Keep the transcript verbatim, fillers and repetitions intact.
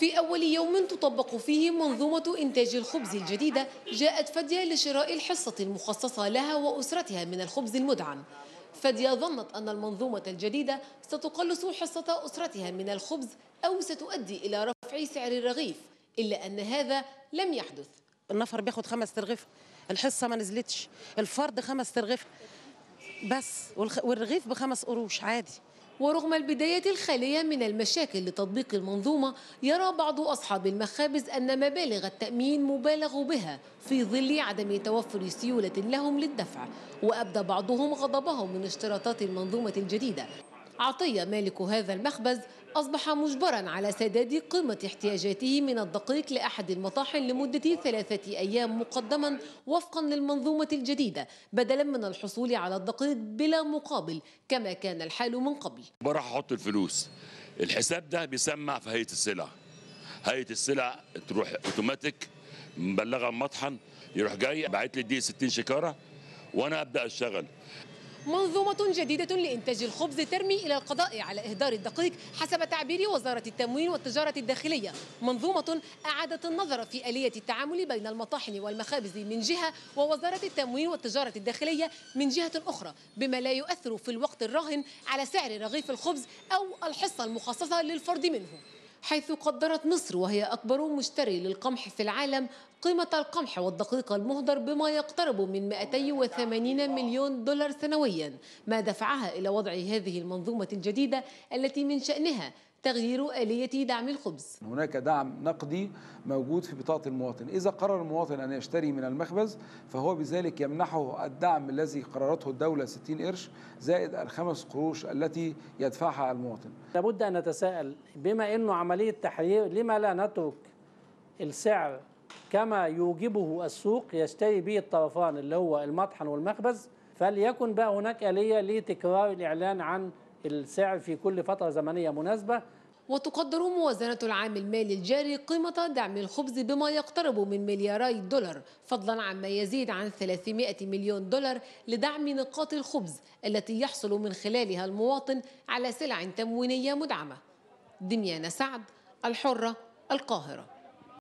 في أول يوم تطبق فيه منظومة إنتاج الخبز الجديدة، جاءت فدية لشراء الحصة المخصصة لها وأسرتها من الخبز المدعم. فدية ظنت أن المنظومة الجديدة ستقلص حصة أسرتها من الخبز أو ستؤدي إلى رفع سعر الرغيف، إلا أن هذا لم يحدث. النفر بياخد خمس ترغيف، الحصة ما نزلتش، الفرد خمس ترغيف بس، والرغيف بخمس قروش عادي. ورغم البداية الخالية من المشاكل لتطبيق المنظومة، يرى بعض أصحاب المخابز أن مبالغ التأمين مبالغ بها في ظل عدم توفر سيولة لهم للدفع، وأبدى بعضهم غضبهم من اشتراطات المنظومة الجديدة. عطية مالك هذا المخبز أصبح مجبرا على سداد قيمة احتياجاته من الدقيق لأحد المطاحن لمدة ثلاثة أيام مقدما وفقا للمنظومة الجديدة، بدلا من الحصول على الدقيق بلا مقابل كما كان الحال من قبل. بروح أحط الفلوس، الحساب ده بيسمع في هيئة السلع، هيئة السلع تروح اوتوماتيك مبلغة المطحن، يروح جاي باعت لي دي ستين شكارة وأنا أبدأ أشتغل. منظومة جديدة لإنتاج الخبز ترمي إلى القضاء على إهدار الدقيق حسب تعبير وزارة التموين والتجارة الداخلية. منظومة أعادت النظر في آلية التعامل بين المطاحن والمخابز من جهة ووزارة التموين والتجارة الداخلية من جهة أخرى، بما لا يؤثر في الوقت الراهن على سعر رغيف الخبز أو الحصة المخصصة للفرد منه. حيث قدرت مصر وهي أكبر مشتري للقمح في العالم قيمة القمح والدقيق المهدر بما يقترب من مئتين وثمانين مليون دولار سنويا، ما دفعها إلى وضع هذه المنظومة الجديدة التي من شأنها تغيير آلية دعم الخبز. هناك دعم نقدي موجود في بطاقة المواطن، إذا قرر المواطن أن يشتري من المخبز فهو بذلك يمنحه الدعم الذي قررته الدولة ستين قرش زائد الخمس قروش التي يدفعها المواطن. لابد أن نتساءل، بما أنه عملية تحرير، لما لا نترك السعر كما يوجبه السوق يشتري به الطرفان اللي هو المطحن والمخبز؟ فليكن بقى هناك آلية لتكرار الإعلان عن السعر في كل فترة زمنية مناسبة. وتقدر موازنة العام المالي الجاري قيمة دعم الخبز بما يقترب من ملياري دولار، فضلا عن ما يزيد عن ثلاثمئة مليون دولار لدعم نقاط الخبز التي يحصل من خلالها المواطن على سلع تموينية مدعمة. دميانة سعد، الحرة، القاهرة.